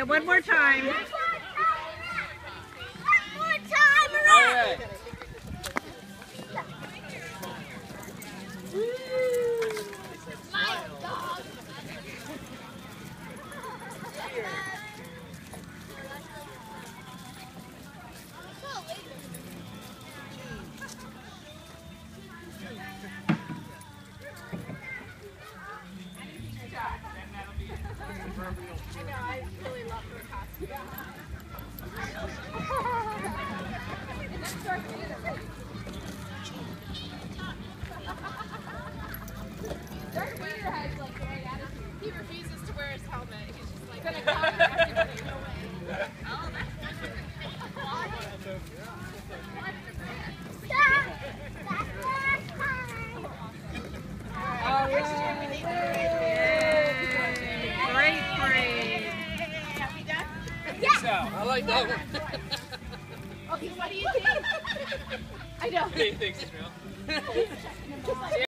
one more time. One more time. All right. I really love her costume. Darth Vader has like the right attitude. He refuses to wear his helmet. He's just like gonna counter everybody. No way. Oh, that's Great parade. I like that one. Okay, what do you think? I know. What do you think, Israel?